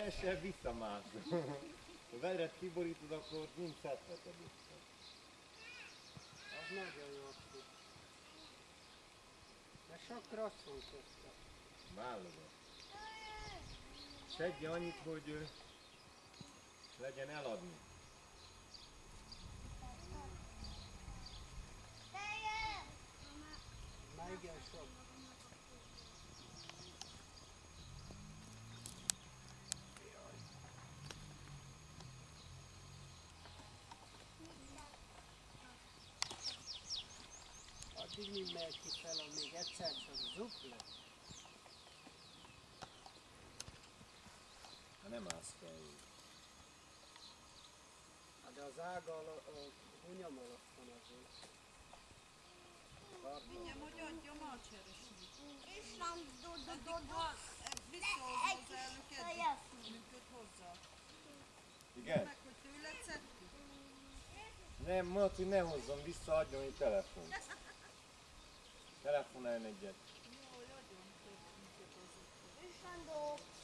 Teljesen visszamászom. Ha vedret kiborítod, akkor ott nincs szedheted vissza. Az nagyon jó. De sok rossz van közte. Válogat. Szedje annyit, hogy legyen eladni. Már igen sok. Addig mi megy ki fel, amíg egyszer csak zup lesz. Ha nem állsz fel így. De az ága a hunyam alatt van azért. Mindjárt, hogy adja a malcseresnyit. Visszahozni az elnök működ hozzá. Igen? Meg, hogy tőled szedtük. Nem, mondod, hogy ne hozzon vissza, adjon egy telefon. Telefonáljon egyet. Jaj, adjon több működ hozzá.